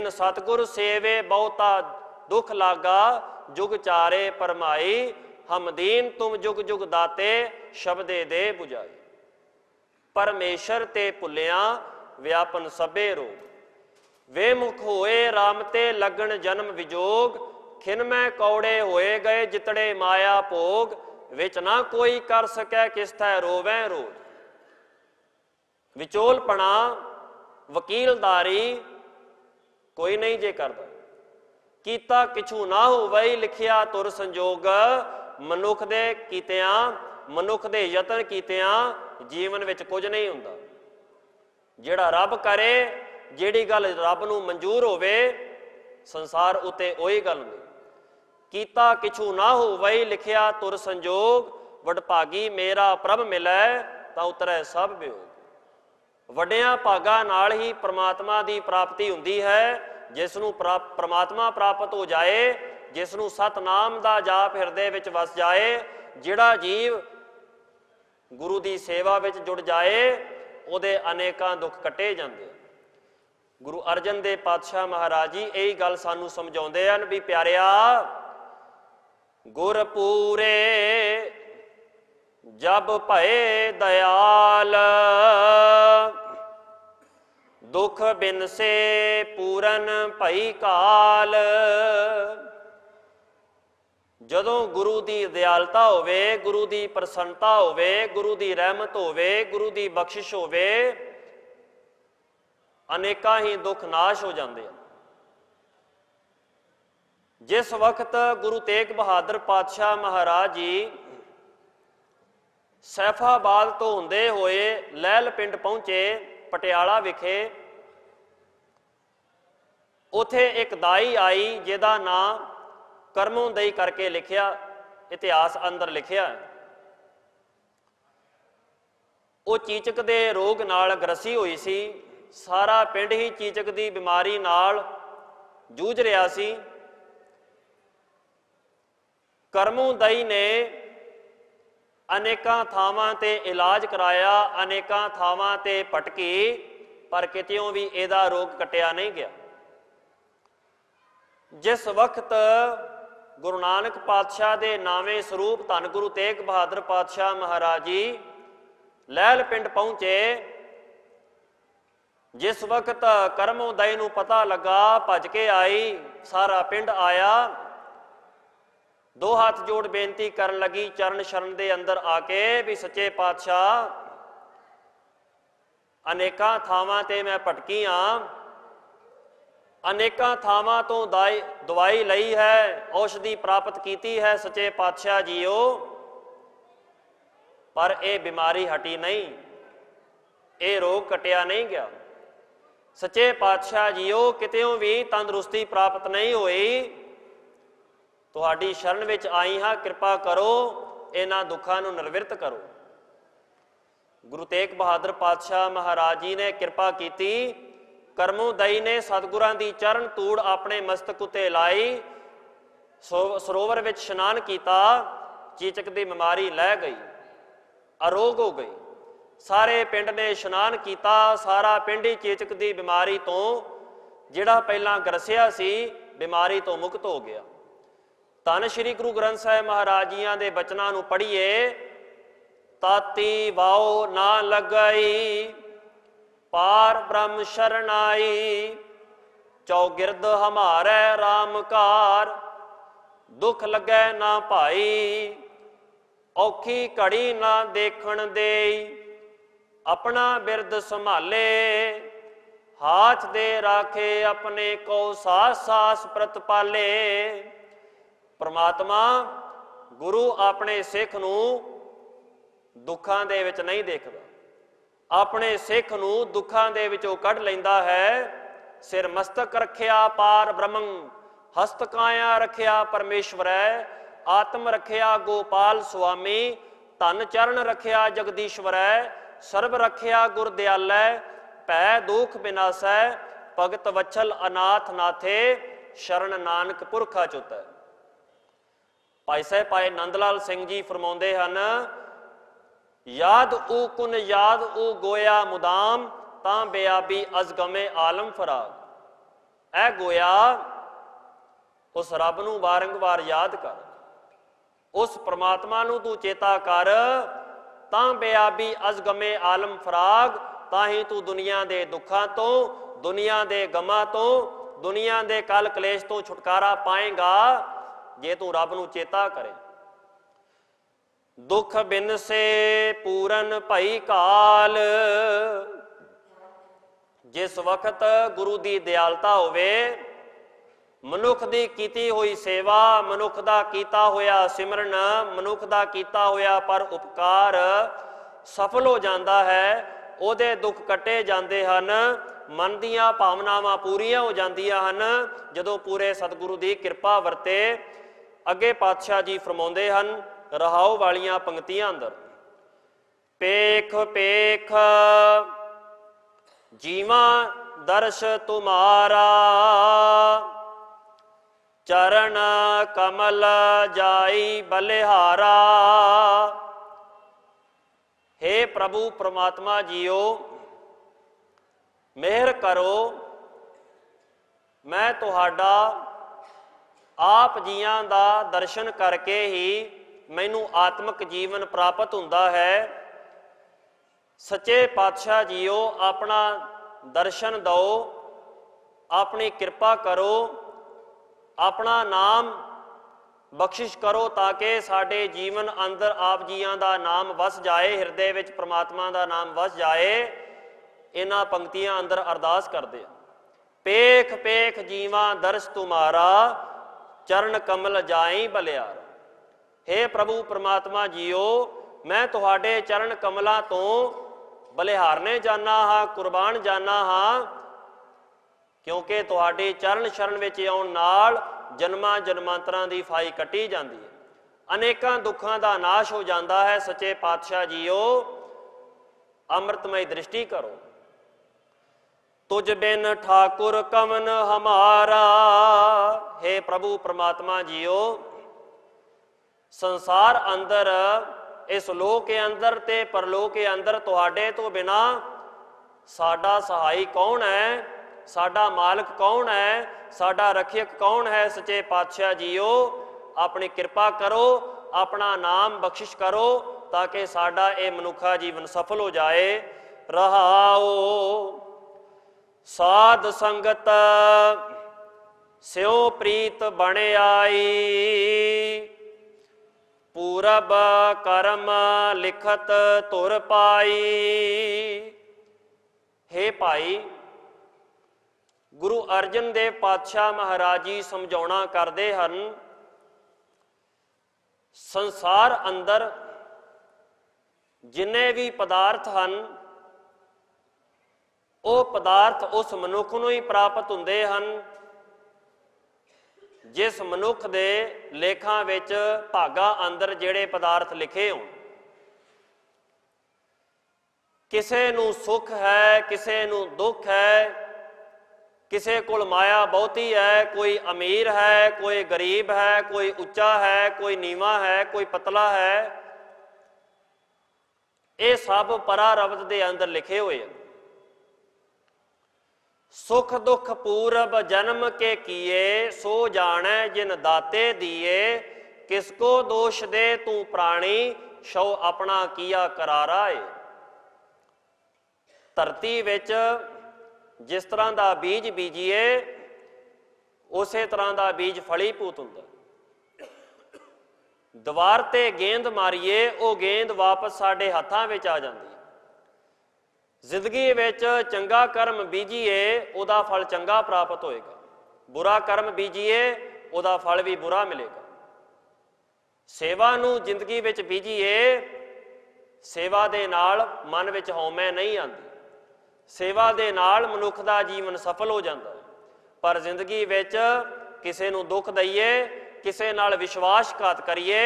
सतगुर सेवे बहुता दुख लागा, जुग चारे परमाई, हम दीन तुम जुग जुग दाते, शब्दे दे बुझाई। परमेश्वर ते भुलिया व्यापन सबे रोग, वे मुख होए राम ते लगन जन्म विजोग, खिन में कौड़े होए गए जितड़े माया भोग, विच ना कोई कर सकै किस थै रोवै रोज। विचोलपना वकीलदारी कोई नहीं जे करदा, कीता किछू ना होवई लिखिया तुर संजोग, मनुख दे कीतियां मनुख दे यतन कीतियां जीवन विच कुछ नहीं हुंदा। जिहड़ा रब करे, जिहड़ी गल रब नूं मंजूर होवे, संसार उत्ते ओही गल नहीं। कीता किछू ना होवई लिखिया तुर संजोग, वडभागी मेरा प्रभ मिलै तां उतरै सब वियोग। ਵੱਡਿਆਂ ਭਾਗਾਂ ਨਾਲ ਹੀ ਪ੍ਰਮਾਤਮਾ ਦੀ ਪ੍ਰਾਪਤੀ ਹੁੰਦੀ ਹੈ। ਜਿਸ ਨੂੰ ਪ੍ਰਮਾਤਮਾ ਪ੍ਰਾਪਤ ਹੋ ਜਾਏ, ਜਿਸ ਨੂੰ ਸਤਨਾਮ ਦਾ ਜਾਪ ਹਿਰਦੇ ਵਿੱਚ ਵਸ ਜਾਏ, ਜਿਹੜਾ ਜੀਵ ਗੁਰੂ ਦੀ ਸੇਵਾ ਵਿੱਚ ਜੁੜ ਜਾਏ, ਉਹਦੇ ਅਨੇਕਾਂ ਦੁੱਖ ਕੱਟੇ ਜਾਂਦੇ। ਗੁਰੂ ਅਰਜਨ ਦੇਵ ਪਾਤਸ਼ਾਹ ਮਹਾਰਾਜ ਜੀ ਇਹੀ ਗੱਲ ਸਾਨੂੰ ਸਮਝਾਉਂਦੇ ਹਨ ਵੀ ਪਿਆਰਿਆ, ਗੁਰ ਪੂਰੇ जब भये दयाल, दुख बिन से पूरन भई काल। जदों गुरु की दयालता होवे, गुरु की प्रसन्नता होवे, गुरु की रहमत होवे, गुरु की बख्शिश होवे, अनेकां ही दुख नाश हो जाते हैं। जिस वक्त गुरु तेग बहादुर पातशाह महाराज जी सैफाबाद तो होंदे होए लैल पिंड पहुंचे पटियाला विखे, उथे एक दाई आई जिहदा नां करमोदई करके लिखिया इतिहास अंदर लिखिया। वो चीचक दे रोग नाल ग्रसी हुई सी, सारा पिंड ही चीचक दी बीमारी नाल जूझ रहा सी। करमोदई ने अनेकां थावां ते इलाज कराया, अनेकां थावां ते भटकी, पर कितों भी इहदा रोग कटिया नहीं गया। जिस वक्त गुरु नानक पातशाह दे नावे स्वरूप धन गुरु तेग बहादुर पातशाह महाराज जी लैल पिंड पहुंचे, जिस वक्त करमोदई नूं पता लगा, भज के आई, सारा पिंड आया, दो हाथ जोड़ बेनती करन लगी चरण शरण दे अंदर आके भी सच्चे पातशाह, अनेकां थावां ते मैं भटकी हाँ, अनेकां थावां तो दवाई लई है, औषधि प्राप्त कीती है सच्चे पातशाह जीओ, पर यह बीमारी हटी नहीं, ये रोग कटिया नहीं गया। सच्चे पातशाह जीओ कितों भी तंदुरुस्ती प्राप्त नहीं हुई, तुहाडी शरण विच आई हाँ, कृपा करो इन्हां दुखां नूं निर्विरत करो। गुरु तेग बहादुर पातशाह महाराज जी ने कृपा की, करमोदई ने सतगुरां दी चरण तूड़ अपने मस्तक उत्ते लाई, सरोवर विच इशनान किया, चीचक दी बीमारी लह गई, अरोग हो गई। सारे पिंड ने इशनान किया, सारा पिंड ही चीचक दी बीमारी तो जिहड़ा पहलां ग्रसिया सी बीमारी तो मुक्त हो गया। धन श्री गुरु ग्रंथ साहिब महाराज जियां दे बचनां नूं पढ़ीए, ताती वाओ ना लगई, पार ब्रह्म शरणाई, चौगिरद हमारे रामकार, दुख लगे ना भाई, औखी घड़ी ना देखण देई, अपना बिरद संभाले, हाथ दे राखे अपने को सास सास प्रतपाले। परमात्मा गुरु अपने सिख नूं दुखां दे विच नहीं देखदा, अपने सिख नूं दुखां दे विचों कढ लैंदा है। सिर मस्तक रखिया पार ब्रह्मं, हस्त काया रखिया परमेश्वर, आत्म रखिया गोपाल स्वामी, धन चरण रखिया जगदीश्वर, सर्ब रखिया गुर दयालै, भै दुख विनाशै, भगत वत्सल अनाथ नाथे, शरण नानक पुरखा चुतै। भाई साहब भाई नंद लाल सिंह जी फरमाउंदे हन, याद ऊ कुन याद ऊ गोया मुदाम, तां बेआबी अजगमे आलम फराग। ऐ गोया उस रब नूं वारंवार याद कर, उस परमात्मा नूं तू चेता कर, तां बेआबी अजगमे आलम फराग, ताही तू दुनिया के दुखों तो, दुनिया के गमां तो, दुनिया के कल कलेश तो छुटकारा पाएगा जे तू रब नूं चेता करे। दुख बिन से पूरन भई काल, जिस वक्त गुरु की दयालता होवे, मनुख की कीती हुई सेवा, मनुख का कीता होया सिमरन, मनुख का कीता होया पर उपकार सफल हो जाता है, ਉਹਦੇ दुख कटे जाते हैं, मन दीयां भावनावां पूरियां हो जांदियां हन जदों पूरे सतगुरु की किरपा वरते। अगे पातशाह जी फरमाउंदे हन रहाओ वालियां पंक्तियां अंदर, पेख पेख जीवा दर्श तुम्हारा, चरण कमल जाई बलिहारा। हे प्रभु परमात्मा जीओ, मेहर करो, मैं तुहाडा आप जियां दा दर्शन करके ही मैनू आत्मक जीवन प्राप्त हुंदा है। सच्चे पातशाह जीओ अपना दर्शन दो, अपनी कृपा करो, अपना नाम बख्शिश करो ताकि साडे जीवन अंदर आप जियां दा नाम वस जाए, हिरदे विच परमात्मा दा नाम वस जाए। इन्हां पंक्तियां अंदर अरदास करदे, पेख पेख जीवा दर्श तुम्हारा, चरण कमल जाई बलियार। हे प्रभु परमात्मा जीओ, मैं तुहाडे चरण कमलों तो बलिहारने जाना हाँ, कुर्बान जाना हाँ, क्योंकि तुहाडे चरण शरण विच आउण नाल जन्मां जन्मांतरां दी फाई कटी जाती है, अनेकां दुखां दा नाश हो जाता है। सच्चे पातशाह जीओ अमृतमय दृष्टि करो, तुझ बिन ठाकुर कवन हमारा। हे प्रभु परमात्मा जीओ, संसार अंदर इस लोक के अंदर ते परलोक के अंदर तुहाडे तो बिना साडा सहाई कौन है, साडा मालक कौन है, साडा रखियक कौन है। सच्चे पातशाह जीओ अपनी कृपा करो, अपना नाम बख्शिश करो ताकि साडा ये मनुखा जीवन सफल हो जाए। रहाओ साध संगत स्यों प्रीत बने आई, पूरब कर्म लिखत तुर पाई। हे भाई, गुरु अर्जन देव पातशाह महाराज जी समझाउणा करते हैं, संसार अंदर जिन्ने भी पदार्थ हैं वो पदार्थ उस मनुख नूं ही प्राप्त हुंदे हैं जिस मनुख दे लेखां विच भागा अंदर जिहड़े पदार्थ लिखे होण। किसे नूं सुख है, किसे नूं दुख है, किसे कोल माया बहुती है, कोई अमीर है, कोई गरीब है, कोई उच्चा है, कोई नीवा है, कोई पतला है। ये सब परारब्ध के अंदर लिखे हुए हैं। सुख दुख पूरब जन्म के किए, सो जाने जिन दाते दिए, किसको दोष दे तू प्राणी, शौ अपना किया करारा है। धरती विच जिस तरह का बीज बीजीए उस तरह का बीज फलीभूत हुंदा। दीवार ते गेंद मारीए वो गेंद वापस साडे हत्थां विच आ जाती। जिंदगी विच चंगा कर्म बीजीए उहदा फल चंगा प्राप्त होएगा, बुरा कर्म बीजीए उहदा फल भी बुरा मिलेगा। सेवा नूं जिंदगी विच बीजीए, सेवा दे नाल मन विच हौमै नहीं आती, सेवा दे नाल मनुख दा जीवन सफल हो जाता है। पर जिंदगी विच किसे नूं दुख दईए, किसे नाल विश्वासघात करिए,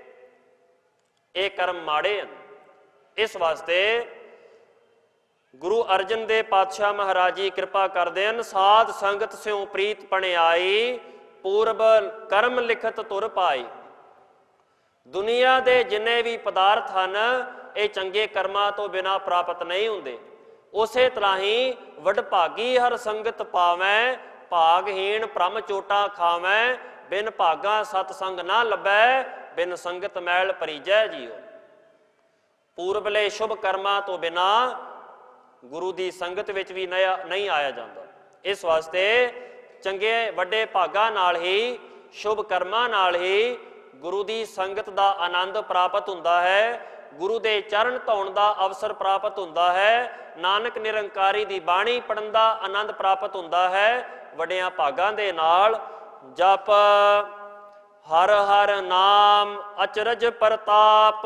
ये कर्म माड़े हैं। इस वास्ते गुरु अर्जन देव पातशाह महाराज जी कृपा करते हैं, साध संगत स्यों प्रीत पणे आई, पूरब कर्म लिखत तुर पाई। दुनिया के जिन्ने भी पदार्थ हैं ये चंगे कर्मां तो बिना प्राप्त नहीं होंदे। उस तरह ही वडभागी हर संगत पावै, भागहीन भ्रम चोटा खावै, बिन भागा सतसंग ना लभै, बिन संगत मैल परिजै जियो। पूर्वले शुभ कर्मां तो बिना गुरु की संगत विच भी नहीं आया जाता। इस वास्ते चंगे वड्डे भागां नाल ही शुभ कर्मां नाल ही गुरु की संगत का आनंद प्राप्त हुंदा है, गुरु के चरण धोण का अवसर प्राप्त हुंदा है, नानक निरंकारी की बाणी पढ़न का आनंद प्राप्त हुंदा है। वड्डियां भागां दे नाल जप हर हर नाम अचरज प्रताप,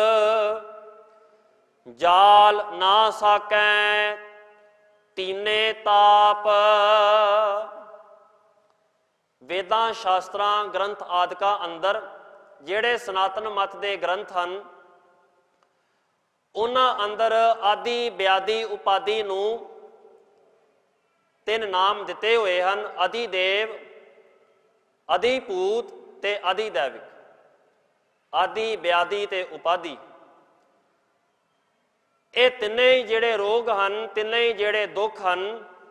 जाल ना साकै तीने ताप। वेदां शास्त्रां ग्रंथ आदिकां अंदर ਜਿਹੜੇ सनातन मत के ग्रंथ हैं उन्हां अंदर आदि ब्यादि उपाधि नूं 3 नाम दिते हुए हैं, अधिदेव, अधिभूत ते अधिदैविक। आदि ब्यादि ते उपाधि ये तिन्ने ही जिहड़े रोग हैं, तिन्ने ही जिहड़े दुख हैं,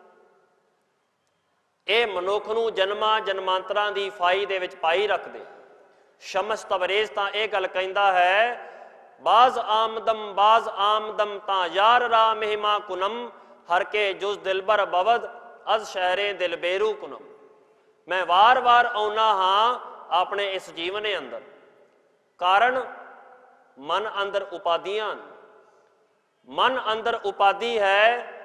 ये मनुख नूं जन्मां जन्मांतरां दी फाई दे विच पाई रखदे। शमस तबरेज तां ये गल कहंदा है, बाज आमदम तां यार रा महिमा कुनम, हर के जुज दिलबर बवद अज शहरे दिल बेरू कुनम। मैं वार वार आउना हाँ अपने इस जीवन अंदर, कारण मन अंदर उपाधियां, मन अंदर उपाधि है,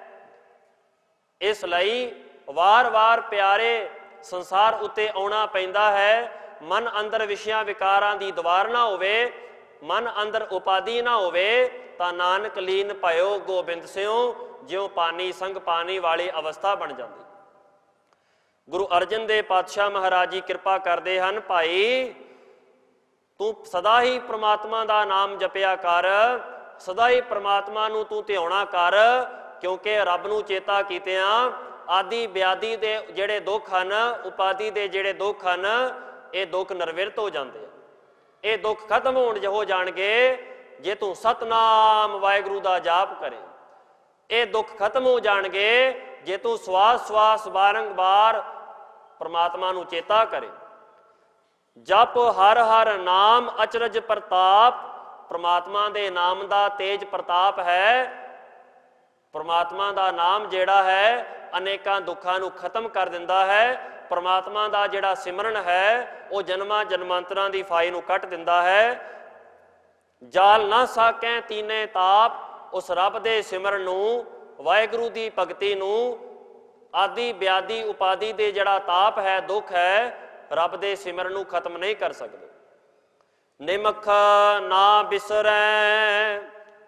इसलिए वार वार प्यारे संसार उत्ते आउना पैंदा है। मन अंदर विषयां विकारां दी दवार ना होवे, मन अंदर उपाधि ना होवे, तां नानक लीन भयो गोबिंद सिओ, ज्यों पानी संग पानी वाली अवस्था बन जाती। गुरु अर्जन देव पातशाह महाराज जी कृपा करते हैं, भाई तू सदा ही परमात्मा का नाम जपिया कर, सदा ही परमात्मा नूं तू ध्याना कर, क्योंकि रब नूं चेता कीतिआं आदि ब्यादि दे जिहड़े दुख हैं, उपाधि दे जिहड़े दुख हैं, ये दुख निर्विरत हो जाते हैं, ये दुख खत्म हो जाणगे जे तू सतनाम वाहिगुरू का जाप करे। ये दुख खत्म हो जाणगे जे तू सवास सवास बारंबार परमात्मा नूं चेता करे। जप हर हर नाम अचरज प्रताप, परमात्मा दे नाम का तेज प्रताप है। परमात्मा का नाम जिहड़ा है अनेकां दुखां नूं खत्म कर दिंदा है। परमात्मा का जिहड़ा सिमरन है वो जन्मां जन्मांतरां दी फाई नूं कट दिंदा है। जाल ना साकै तीने ताप, उस रब दे सिमरन नूं, वाहिगुरू दी भगती नूं, आदि ब्यादि उपाधि दे जिहड़ा ताप है, दुख है, रब दे सिमरन नूं खत्म नहीं कर सकदे। निमख ना बिसरै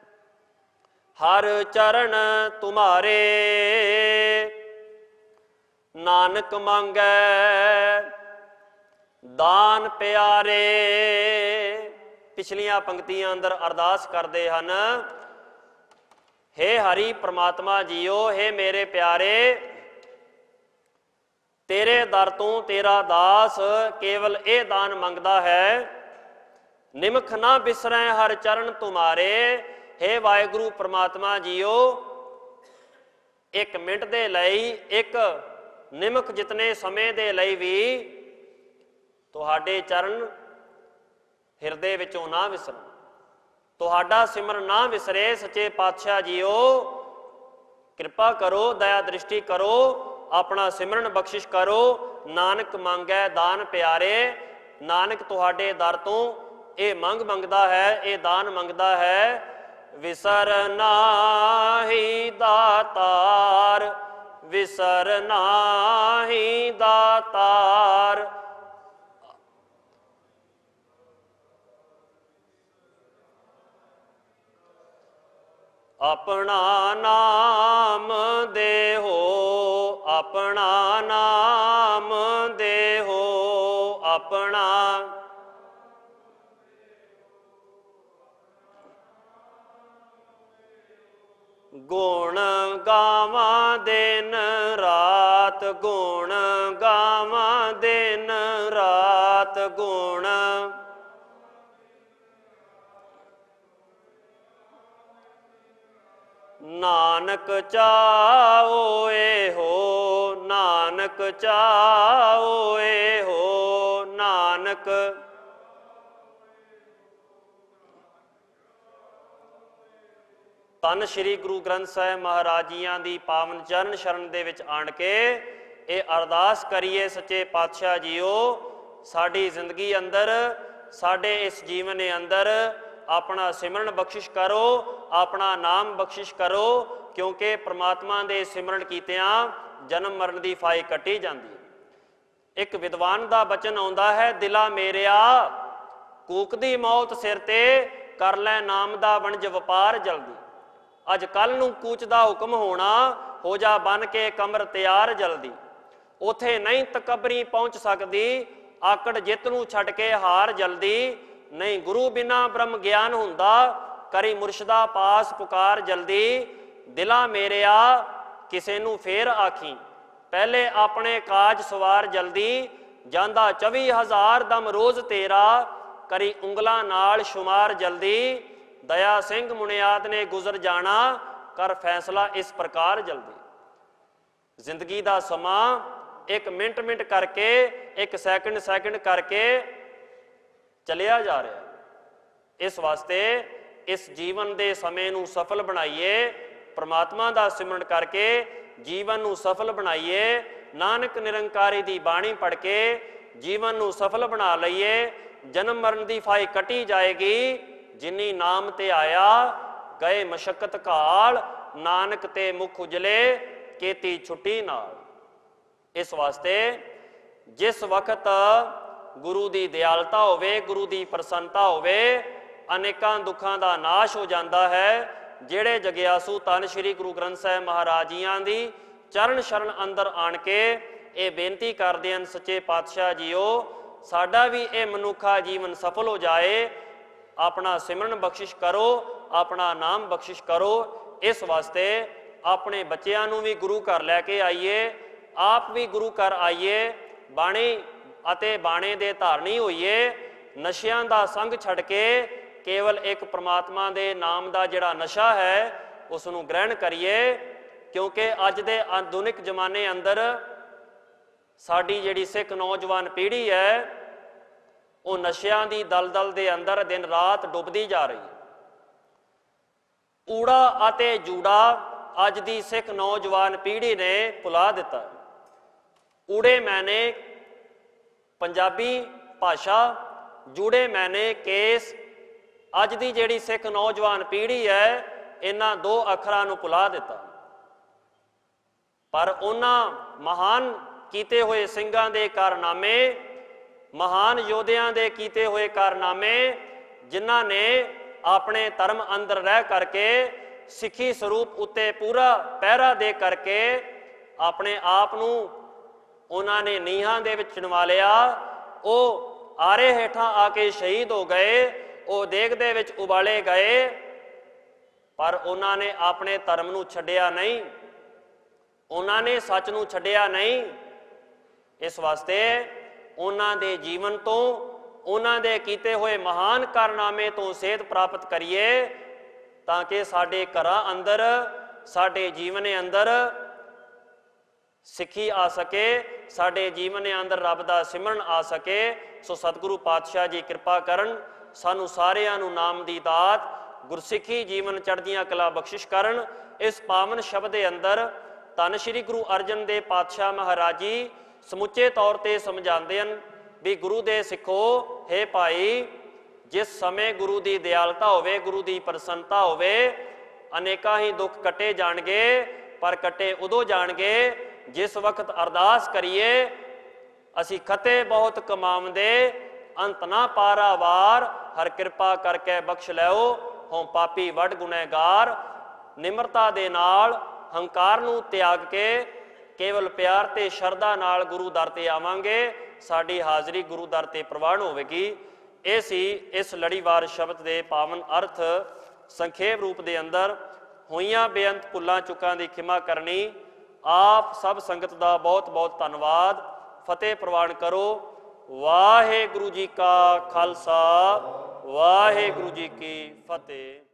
हर चरण तुम्हारे, नानक मांगै दान प्यारे। पिछलियां पंक्तियां अंदर अरदास करते हैं, हे हरि परमात्मा जीओ, हे मेरे प्यारे, तेरे दर तो तेरा दास केवल ये दान मंगता है, निमख ना बिसरै हर चरण तुम्हारे। हे वाहिगुरू परमात्मा जीओ, एक मिनट दे लई, एक निमख जितने समय दे लई भी तुहाडे चरण हिरदे विचों ना विसरन, तुहाडा सिमरन ना विसरे। सच्चे पातशाह जीओ कृपा करो, दया दृष्टि करो, अपना सिमरन बख्शिश करो। नानक मांगै दान प्यारे, नानक तुहाडे दर तो ये मंग मंगदा है, ये दान मंगदा है। विसर नाहि दातार, विसर नाहि दातार। अपना नाम देहो, अपना नाम देहो, अपना गुण गावा दिन रात, गुण गावा दिन रात, गुण नानक चाओ हो, नानक चाओए हो नानक। ਧੰਨ ਸ਼੍ਰੀ ਗੁਰੂ ਗ੍ਰੰਥ ਸਾਹਿਬ ਮਹਾਰਾਜ ਜੀਆਂ ਦੀ ਪਾਵਨ ਚਰਨ ਸ਼ਰਨ ਦੇ ਵਿੱਚ ਆਣ ਕੇ ਇਹ ਅਰਦਾਸ ਕਰੀਏ, ਸੱਚੇ ਪਾਤਸ਼ਾਹ ਜੀਓ ਸਾਡੀ ਜ਼ਿੰਦਗੀ ਅੰਦਰ, ਸਾਡੇ ਇਸ ਜੀਵਨ ਦੇ ਅੰਦਰ ਆਪਣਾ ਸਿਮਰਨ ਬਖਸ਼ਿਸ਼ ਕਰੋ, ਆਪਣਾ ਨਾਮ ਬਖਸ਼ਿਸ਼ ਕਰੋ, ਕਿਉਂਕਿ ਪ੍ਰਮਾਤਮਾ ਦੇ ਸਿਮਰਨ ਕੀਤਿਆਂ ਜਨਮ ਮਰਨ ਦੀ ਫਾਈ ਕੱਟੀ ਜਾਂਦੀ ਹੈ। ਇੱਕ ਵਿਦਵਾਨ ਦਾ ਬਚਨ ਆਉਂਦਾ ਹੈ, ਦਿਲਾ ਮੇਰਿਆ ਕੂਕਦੀ ਮੌਤ ਸਿਰ ਤੇ, ਕਰ ਲੈ ਨਾਮ ਦਾ ਵਣਜ ਵਪਾਰ ਜਲਦੀ। ਅੱਜ ਕੱਲ ਨੂੰ ਕੂਚ ਦਾ ਹੁਕਮ ਹੋਣਾ, ਹੋ ਜਾ ਬਨ ਕੇ ਕਮਰ ਤਿਆਰ ਜਲਦੀ। ਉਥੇ ਨਹੀਂ ਤਕਬਰੀ ਪਹੁੰਚ ਸਕਦੀ, ਆਕੜ ਜਿੱਤ ਨੂੰ ਛੱਡ ਕੇ ਹਾਰ ਜਲਦੀ। ਨਹੀਂ ਗੁਰੂ ਬਿਨਾ ਬ੍ਰਹਮ ਗਿਆਨ ਹੁੰਦਾ, ਕਰੀ ਮੁਰਸ਼ਦਾ ਪਾਸ ਪੁਕਾਰ ਜਲਦੀ। ਦਿਲਾ ਮੇਰਿਆ ਕਿਸੇ ਨੂੰ ਫੇਰ ਆਖੀ, ਪਹਿਲੇ ਆਪਣੇ ਕਾਜ ਸਵਾਰ ਜਲਦੀ। ਜਾਂਦਾ 24,000 ਦਮ ਰੋਜ਼ ਤੇਰਾ, ਕਰੀ ਉਂਗਲਾਂ ਨਾਲ ਸ਼ੁਮਾਰ ਜਲਦੀ। ਦਇਆ ਸਿੰਘ ਮੁਨਿਆਦ ਨੇ ਗੁਜ਼ਰ ਜਾਣਾ, ਕਰ ਫੈਸਲਾ ਇਸ ਪ੍ਰਕਾਰ ਜਲਦੀ। ਜ਼ਿੰਦਗੀ ਦਾ ਸਮਾਂ ਇੱਕ ਮਿੰਟ ਮਿੰਟ ਕਰਕੇ, ਇੱਕ ਸੈਕਿੰਡ ਸੈਕਿੰਡ ਕਰਕੇ ਚਲਿਆ ਜਾ ਰਿਹਾ। ਇਸ ਵਾਸਤੇ ਇਸ ਜੀਵਨ ਦੇ ਸਮੇਂ ਨੂੰ ਸਫਲ ਬਣਾਈਏ, ਪ੍ਰਮਾਤਮਾ ਦਾ ਸਿਮਰਨ ਕਰਕੇ ਜੀਵਨ ਨੂੰ ਸਫਲ ਬਣਾਈਏ। ਨਾਨਕ ਨਿਰੰਕਾਰੀ ਦੀ ਬਾਣੀ ਪੜ੍ਹ ਕੇ ਜੀਵਨ ਨੂੰ ਸਫਲ ਬਣਾ ਲਈਏ। ਜਨਮ ਮਰਨ ਦੀ ਫਾਈ ਕੱਟੀ ਜਾਏਗੀ। ਜਿਨੀ ਨਾਮ ਤੇ ਆਇਆ ਗਏ ਮਸ਼ੱਕਤ ਘਾਲ, ਨਾਨਕ ਤੇ ਮੁਖ ਉਜਲੇ ਕੀਤੀ ਛੁੱਟੀ ਨਾਲ। ਇਸ ਵਾਸਤੇ ਜਿਸ ਵਕਤ ਗੁਰੂ ਦੀ ਦਿਆਲਤਾ ਹੋਵੇ, ਗੁਰੂ ਦੀ ਪ੍ਰਸੰਨਤਾ ਹੋਵੇ, ਅਨੇਕਾਂ ਦੁੱਖਾਂ ਦਾ ਨਾਸ਼ ਹੋ ਜਾਂਦਾ ਹੈ। ਜਿਹੜੇ ਜਗਿਆਸੂ ਧੰਨ ਸ਼੍ਰੀ ਗੁਰੂ ਗ੍ਰੰਥ ਸਾਹਿਬ ਮਹਾਰਾਜ ਜੀਆਂ ਦੀ ਚਰਨ ਸ਼ਰਨ ਅੰਦਰ ਆਣ ਕੇ ਇਹ ਬੇਨਤੀ ਕਰਦੇ ਹਨ, ਸੱਚੇ ਪਾਤਸ਼ਾਹ ਜੀਓ ਸਾਡਾ ਵੀ ਇਹ ਮਨੁੱਖਾ ਜੀਵਨ ਸਫਲ ਹੋ ਜਾਏ, ਆਪਣਾ ਸਿਮਰਨ ਬਖਸ਼ਿਸ਼ ਕਰੋ, ਆਪਣਾ ਨਾਮ ਬਖਸ਼ਿਸ਼ ਕਰੋ। ਇਸ ਵਾਸਤੇ ਆਪਣੇ ਬੱਚਿਆਂ ਨੂੰ ਵੀ ਗੁਰੂ ਘਰ ਲੈ ਕੇ ਆਈਏ, ਆਪ ਵੀ ਗੁਰੂ ਘਰ ਆਈਏ, ਬਾਣੀ ਅਤੇ ਬਾਣੇ ਦੇ ਧਾਰਨੀ ਹੋਈਏ। ਨਸ਼ਿਆਂ ਦਾ ਸੰਗ ਛੱਡ ਕੇ ਕੇਵਲ ਇੱਕ ਪ੍ਰਮਾਤਮਾ ਦੇ ਨਾਮ ਦਾ ਜਿਹੜਾ ਨਸ਼ਾ ਹੈ ਉਸ ਨੂੰ ਗ੍ਰਹਿਣ ਕਰੀਏ। ਕਿਉਂਕਿ ਅੱਜ ਦੇ ਆਧੁਨਿਕ ਜ਼ਮਾਨੇ ਅੰਦਰ ਸਾਡੀ ਜਿਹੜੀ ਸਿੱਖ ਨੌਜਵਾਨ ਪੀੜ੍ਹੀ ਹੈ ਉਹ ਨਸ਼ਿਆਂ ਦੀ ਦਲਦਲ ਦੇ ਅੰਦਰ ਦਿਨ ਰਾਤ ਡੁੱਬਦੀ ਜਾ ਰਹੀ ਹੈ। ਊੜਾ ਅਤੇ ਜੂੜਾ ਅੱਜ ਦੀ ਸਿੱਖ ਨੌਜਵਾਨ ਪੀੜ੍ਹੀ ਨੇ ਭੁਲਾ ਦਿੱਤਾ। ਊੜੇ ਮੈਨੇ ਪੰਜਾਬੀ ਭਾਸ਼ਾ, ਜੂੜੇ ਮੈਨੇ ਕੇਸ। ਅੱਜ ਦੀ ਜਿਹੜੀ ਸਿੱਖ ਨੌਜਵਾਨ ਪੀੜ੍ਹੀ ਹੈ ਇਹਨਾਂ ਦੋ ਅੱਖਰਾਂ ਨੂੰ ਭੁਲਾ ਦਿੱਤਾ। ਪਰ ਉਹਨਾਂ ਮਹਾਨ ਕੀਤੇ ਹੋਏ ਸਿੰਘਾਂ ਦੇ ਕਾਰਨਾਮੇ, ਮਹਾਨ ਯੋਧਿਆਂ ਦੇ ਕੀਤੇ ਹੋਏ ਕਾਰਨਾਮੇ, ਜਿਨ੍ਹਾਂ ਨੇ ਆਪਣੇ ਧਰਮ ਅੰਦਰ ਰਹਿ ਕਰਕੇ ਸਿੱਖੀ ਸਰੂਪ ਉੱਤੇ ਪੂਰਾ ਪਹਿਰਾ ਦੇ ਕਰਕੇ ਆਪਣੇ ਆਪ ਨੂੰ ਉਹਨਾਂ ਨੇ ਨੀਹਾਂ ਦੇ ਵਿੱਚ ਚਿਣਵਾ ਲਿਆ। ਉਹ ਆਰੇ ਹੇਠਾਂ ਆ ਕੇ ਸ਼ਹੀਦ ਹੋ ਗਏ, ਉਹ ਦੇਗ ਦੇ ਵਿੱਚ ਉਬਾਲੇ ਗਏ, ਪਰ ਉਹਨਾਂ ਨੇ ਆਪਣੇ ਧਰਮ ਨੂੰ ਛੱਡਿਆ ਨਹੀਂ, ਉਹਨਾਂ ਨੇ ਸੱਚ ਨੂੰ ਛੱਡਿਆ ਨਹੀਂ। ਇਸ ਵਾਸਤੇ ਉਹਨਾਂ ਦੇ ਜੀਵਨ ਤੋਂ, ਉਹਨਾਂ ਦੇ ਕੀਤੇ ਹੋਏ ਮਹਾਨ ਕਾਰਨਾਮੇ ਤੋਂ ਸੇਧ ਪ੍ਰਾਪਤ ਕਰੀਏ, ਤਾਂ ਕਿ ਸਾਡੇ ਘਰਾਂ ਅੰਦਰ, ਸਾਡੇ ਜੀਵਨ ਦੇ ਅੰਦਰ ਸਿੱਖੀ ਆ ਸਕੇ, ਸਾਡੇ ਜੀਵਨ ਦੇ ਅੰਦਰ ਰੱਬ ਦਾ ਸਿਮਰਨ ਆ ਸਕੇ। ਸੋ ਸਤਿਗੁਰੂ ਪਾਤਸ਼ਾਹ ਜੀ ਕਿਰਪਾ ਕਰਨ, ਸਾਨੂੰ ਸਾਰਿਆਂ ਨੂੰ ਨਾਮ ਦੀ ਦਾਤ, ਗੁਰਸਿੱਖੀ ਜੀਵਨ ਚੜ੍ਹਦੀਆਂ ਕਲਾ ਬਖਸ਼ਿਸ਼ ਕਰਨ। ਇਸ ਪਾਵਨ ਸ਼ਬਦ ਦੇ ਅੰਦਰ ਧੰਨ ਸ਼੍ਰੀ ਗੁਰੂ ਅਰਜਨ ਦੇਵ ਪਾਤਸ਼ਾਹ ਮਹਾਰਾਜ ਜੀ ਸਮੁੱਚੇ ਤੌਰ ਤੇ ਸਮਝਾਉਂਦੇ ਹਨ ਵੀ ਗੁਰੂ ਦੇ ਸਿੱਖੋ, ਹੇ ਭਾਈ, ਜਿਸ ਸਮੇਂ ਗੁਰੂ ਦੀ ਦਿਆਲਤਾ ਹੋਵੇ, ਗੁਰੂ ਦੀ ਪ੍ਰਸੰਨਤਾ ਹੋਵੇ, ਅਨੇਕਾਂ ਹੀ ਦੁੱਖ ਕੱਟੇ ਜਾਣਗੇ, ਪਰ ਕੱਟੇ ਉਦੋਂ ਜਾਣਗੇ ਜਿਸ ਵਕਤ ਅਰਦਾਸ ਕਰੀਏ, ਅਸੀਂ ਖਤੇ ਬਹੁਤ ਕਮਾਉਂਦੇ, ਅੰਤ ਨਾ ਪਾਰਾਵਾਰ, ਹਰ ਕਿਰਪਾ ਕਰਕੇ ਬਖਸ਼ ਲੈਓ, ਹੋਂ ਪਾਪੀ ਵੱਡ ਗੁਨਹਗਾਰ। ਨਿਮਰਤਾ ਦੇ ਨਾਲ, ਹੰਕਾਰ ਨੂੰ ਤਿਆਗ ਕੇ, ਕੇਵਲ ਪਿਆਰ ਤੇ ਸ਼ਰਧਾ ਨਾਲ ਗੁਰੂ ਦਰ ਤੇ ਆਵਾਂਗੇ, ਸਾਡੀ ਹਾਜ਼ਰੀ ਗੁਰੂ ਦਰ ਤੇ ਪ੍ਰਵਾਨ ਹੋਵੇਗੀ। ਇਹ ਸੀ ਇਸ ਲੜੀਵਾਰ ਸ਼ਬਦ ਦੇ ਪਾਵਨ ਅਰਥ। ਸੰਖੇਪ ਰੂਪ ਦੇ ਅੰਦਰ ਹੋਈਆਂ ਬੇਅੰਤ ਭੁੱਲਾਂ ਚੁੱਕਾਂ ਦੀ ਖਿਮਾ ਕਰਨੀ। ਆਪ ਸਭ ਸੰਗਤ ਦਾ ਬਹੁਤ ਬਹੁਤ ਧੰਨਵਾਦ। ਫਤਿਹ ਪ੍ਰਵਾਨ ਕਰੋ। ਵਾਹਿਗੁਰੂ ਜੀ ਕਾ ਖਾਲਸਾ, ਵਾਹਿਗੁਰੂ ਜੀ ਕੀ ਫਤਿਹ।